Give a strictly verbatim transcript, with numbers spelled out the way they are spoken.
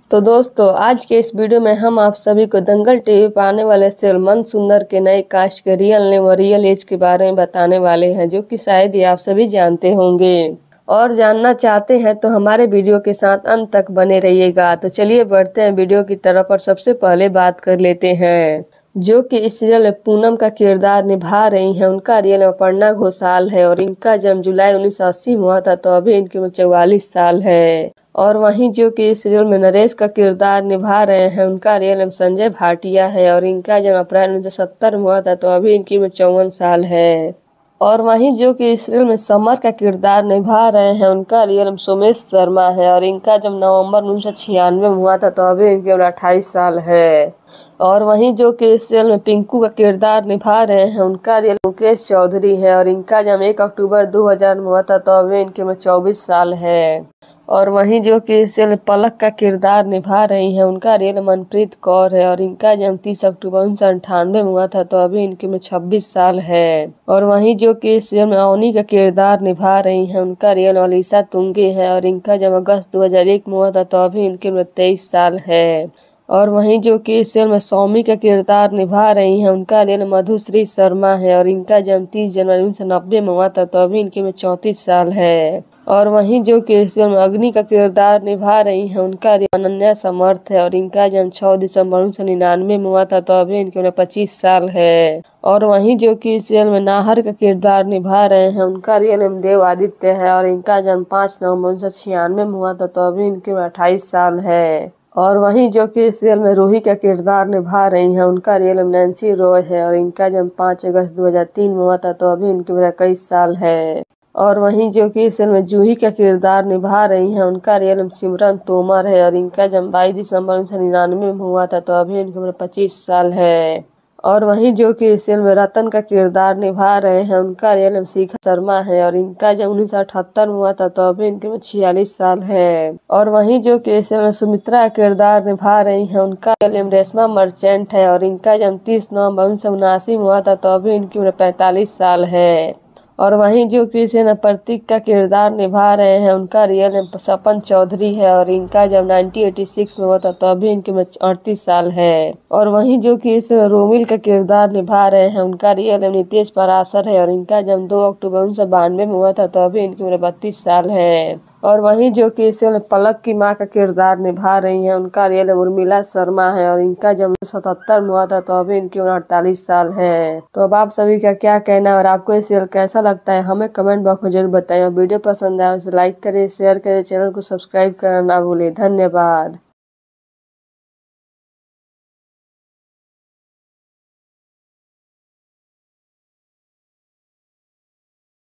तो दोस्तों, आज के इस वीडियो में हम आप सभी को दंगल टीवी पर आने वाले सीरियल मन सुंदर के नए कास्ट के रियल नेम और रियल एज के बारे में बताने वाले हैं, जो कि शायद ही आप सभी जानते होंगे। और जानना चाहते हैं तो हमारे वीडियो के साथ अंत तक बने रहिएगा। तो चलिए बढ़ते हैं वीडियो की तरफ और सबसे पहले बात कर लेते हैं जो कि इस सीरियल में पूनम का किरदार निभा रही हैं। उनका रियल नाम अपर्णा घोषाल है और इनका जन्म जुलाई उन्नीस सौ अस्सी में हुआ था, तो अभी इनकी उम्र चौवालीस साल है। और वहीं जो कि इस सीरियल में नरेश का किरदार निभा रहे हैं, उनका रियल नाम संजय भाटिया है और इनका जन्म अप्रैल उन्नीस सौ सत्तर में हुआ था, तो अभी इनकी उम्र चौवन साल है। और वहीं जो कि इस सीरियल में समर का किरदार निभा रहे हैं, उनका रियल नाम सोमेश शर्मा है और इनका जब नवंबर उन्नीस सौ छियानवे में हुआ था, तो अभी इनकी उम्र अट्ठाईस साल है। और वहीं जो कि इस सीरियल में पिंकू का किरदार निभा रहे हैं, उनका रियल मुकेश चौधरी है और इनका जन्म एक अक्टूबर दो हज़ार में हुआ था, तो अभी इनकी उम्र चौबीस साल है। और वहीं जो कि इस सीरियल में पलक का किरदार निभा रही हैं, उनका रियल मनप्रीत कौर है और इनका जन्म तीस अक्टूबर उन्नीस सौ अंठानवे में हुआ था, तो अभी इनकी उम्र छब्बीस साल है। और वहीं जो कि इस सीरियल में अवनी का किरदार निभा रही हैं, उनका रियल अलीसा तुंगे है और इनका जन्म अगस्त दो हज़ार एक में हुआ था, तो अभी इनकी उम्र तेईस साल है। और वहीं जो कि इस सीरियल में सौमी का किरदार निभा रही हैं, उनका रियल मधुश्री शर्मा है और इनका जन्म तीस जनवरी उन्नीस सौ नब्बे में हुआ था, तो अभी इनकी उम्र चौंतीस साल है। और वहीं जो कि इस सीरियल में अग्नि का किरदार निभा रही हैं, उनका रियल अनन्या समर्थ है और इनका जन्म छह दिसंबर उन्नीस सौ निन्यानवे में हुआ था, तो अभी इनकी उम्र पच्चीस साल है। और वहीं जो कि इस सीरियल में नाहर का किरदार निभा रहे हैं, उनका रियल नाम देव आदित्य है और इनका जन्म पाँच नवंबर उन्नीस सौ छियानवे में हुआ था, तो अभी इनकी उम्र अट्ठाईस साल है। और वहीं जो कि इस सीरियल में रूही का किरदार निभा रही हैं, उनका रियल नाम नैन्सी रॉय है और इनका जन्म पाँच अगस्त दो हज़ार तीन में हुआ था, तो अभी इनकी उम्र इक्कीस साल है। और वहीं जो कि इस सीरियल में जूही का किरदार निभा रही हैं, उनका रियल नाम सिमरन तोमर है और इनका जन्म बाईस दिसंबर उन्नीस सौ निन्यानवे में हुआ था, तो अभी इनकी उम्र पच्चीस साल है। और वहीं जो कि इस सीरियल में रतन का किरदार निभा रहे हैं, उनका रियल नाम शिखा शर्मा है और इनका जन्म उन्नीस सौ अठहत्तर में हुआ था, तो अभी इनकी उम्र छियालीस साल है। और वहीं जो कि इस सीरियल में सुमित्रा का किरदार निभा रही हैं, उनका रियल नाम रेशमा मर्चेंट है और इनका जन्म तीस नवंबर उन्नीस सौ उनासी में हुआ था, तो अभी इनकी उम्र पैंतालीस साल है। और वहीं जो कि इस सीरियल में प्रतीक का किरदार निभा रहे हैं, उनका रियल नाम सपन चौधरी है और इनका जब उन्नीस सौ छियासी में हुआ था, तो अभी इनकी उम्र अड़तीस साल है। और वहीं जो कि इस रोमिल का किरदार निभा रहे हैं, उनका रियल नाम नितेश पराशर है और इनका जन्म दो अक्टूबर उन्नीस सौ बानवे में हुआ था, तो अभी इनकी उम्र बत्तीस साल है। और वहीं जो कि इस सीरियल में पलक की मां का किरदार निभा रही हैं, उनका रियल नाम उर्मिला शर्मा है और इनका जन्म सतहत्तर में हुआ था, तो अभी इनकी उम्र अड़तालीस साल है। तो अब आप सभी का क्या कहना है और आपको ये सीरियल कैसा लगता है, हमें कमेंट बॉक्स में जरूर बताएं। और वीडियो पसंद आए उसे लाइक करें, शेयर करें, चैनल को सब्सक्राइब करना ना भूलें। धन्यवाद।